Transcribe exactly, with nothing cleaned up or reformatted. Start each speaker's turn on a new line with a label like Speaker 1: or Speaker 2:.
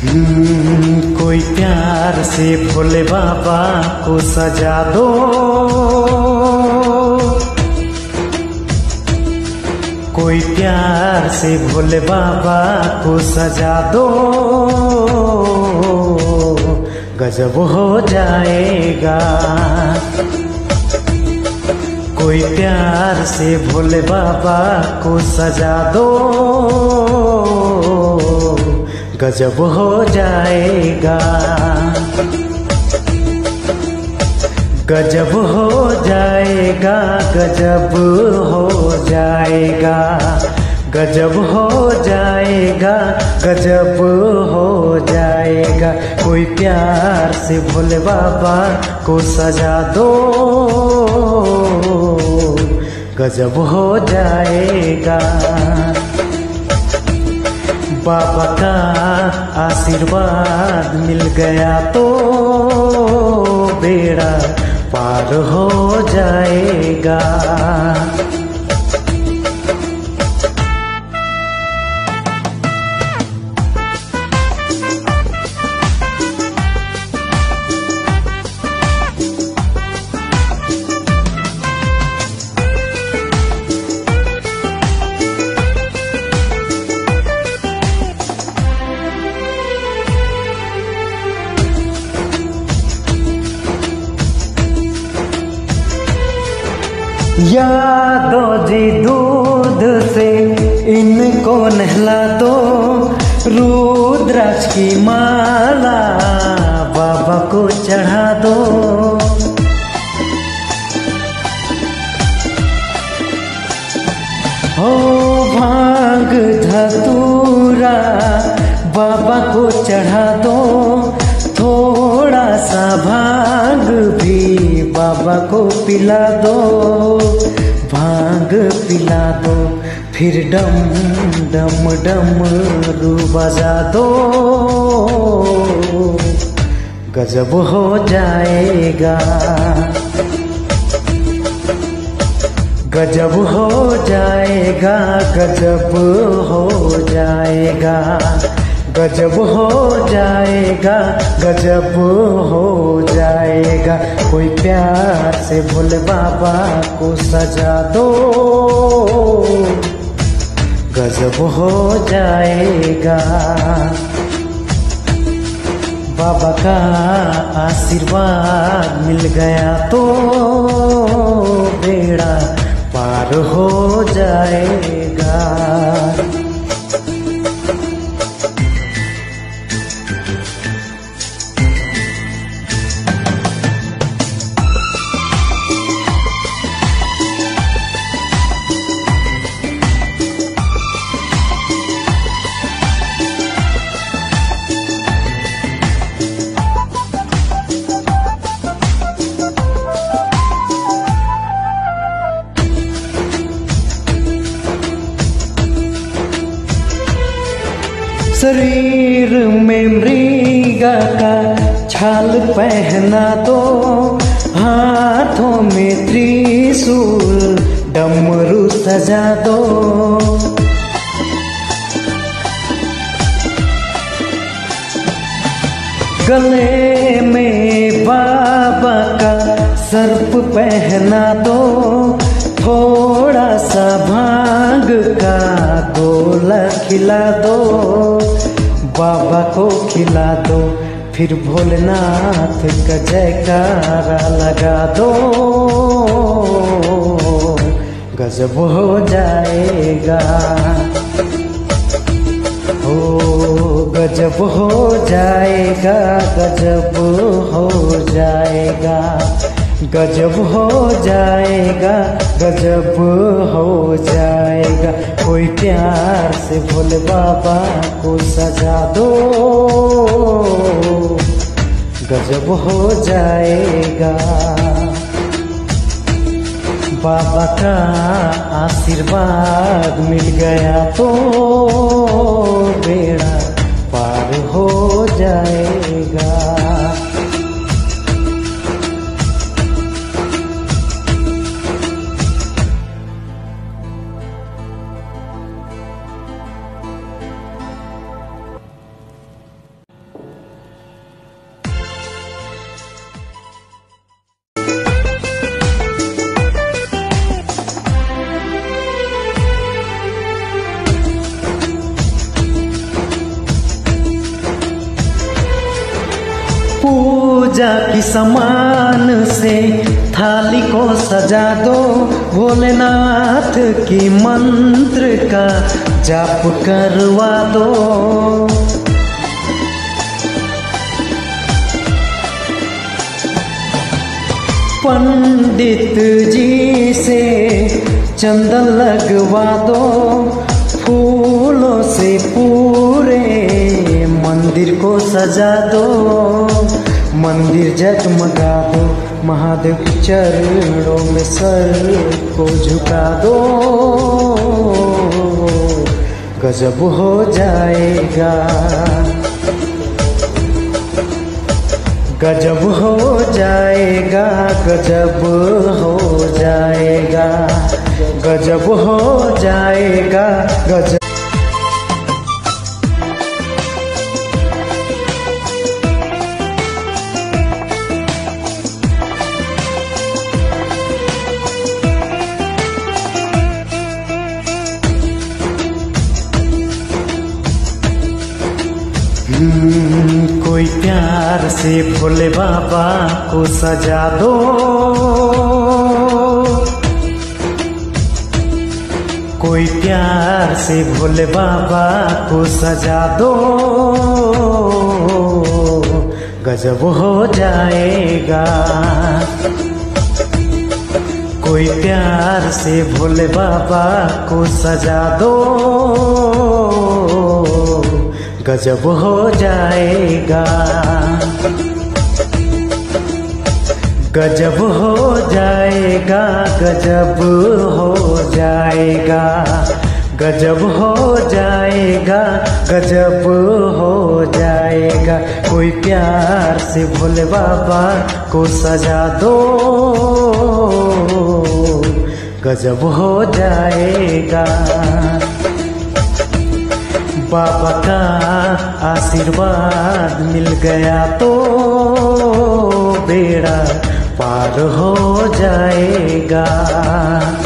Speaker 1: हम्म, कोई प्यार से भोले बाबा को सजा दो, कोई प्यार से भोले बाबा को सजा दो, गजब हो जाएगा। कोई प्यार से भोले बाबा को सजा दो, गजब हो जाएगा, गजब हो जाएगा, गजब हो जाएगा, गजब हो जाएगा, गजब हो जाएगा। कोई प्यार से भोले बाबा को सजा दो, गजब हो जाएगा। बाबा का आशीर्वाद मिल गया तो बेड़ा पार हो जाएगा। यादव जी दूध से इनको नहला दो, रुद्राक्ष की माला बाबा को चढ़ा दो। हो भांग धतूरा बाबा को चढ़ा दो, थोड़ा सा भांग भी बाबा को पिला दो, भांग पिला दो, फिर डम डम डम रू बजा दो, गजब हो जाएगा, गजब हो जाएगा, गजब हो जाएगा, गजब हो जाएगा, गजब हो जाएगा। कोई प्यार से भोले बाबा को सजा दो, गजब हो जाएगा। बाबा का आशीर्वाद मिल गया तो बेड़ा पार हो जाएगा। शरीर में मृगा का छाल पहना दो, हाथों में त्रिशूल डमरू सजा दो, गले में बाबा का सर्प पहना दो, थोड़ा सा भांग का गोला खिला दो, बाबा को खिला दो, फिर भोलेनाथ का जयकारा लगा दो, गजब हो जाएगा, हो गजब हो जाएगा, गजब हो जाएगा, गजब हो जाएगा, गजब हो जाएगा। कोई प्यार से भोले बाबा को सजा दो, गजब हो जाएगा। बाबा का आशीर्वाद मिल गया तो बेड़ा पार हो जाएगा। पूजा की समान से थाली को सजा दो, भोलेनाथ की मंत्र का जाप करवा दो। पंडित जी से चंदन लगवा दो, फूलों से पूरे मंदिर को सजा दो, मंदिर जगमगा दो, महादेव के चरणों में सर को झुका दो। गजब हो जाएगा, गजब हो जाएगा, गजब हो जाएगा, गजब हो जाएगा, गजब। कोई प्यार से भोले बाबा को सजा दो, कोई प्यार से भोले बाबा को सजा दो। गजब हो जाएगा, कोई प्यार से भोले बाबा को सजा दो। गजब हो जाएगा, गजब हो जाएगा, गजब हो जाएगा, गजब हो जाएगा, गजब हो जाएगा। कोई प्यार से भोले बाबा को सजा दो, गजब हो जाएगा। बाबा का आशीर्वाद मिल गया तो बेड़ा पार हो जाएगा।